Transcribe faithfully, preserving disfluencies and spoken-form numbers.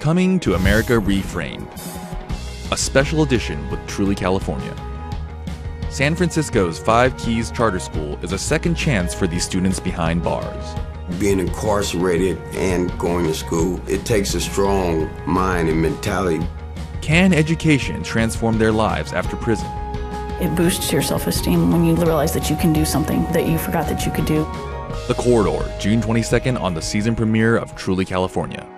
Coming to America Reframed, a special edition with Truly California. San Francisco's Five Keys Charter School is a second chance for these students behind bars. Being incarcerated and going to school, it takes a strong mind and mentality. Can education transform their lives after prison? It boosts your self-esteem when you realize that you can do something that you forgot that you could do. The Corridor, June twenty-second on the season premiere of Truly California.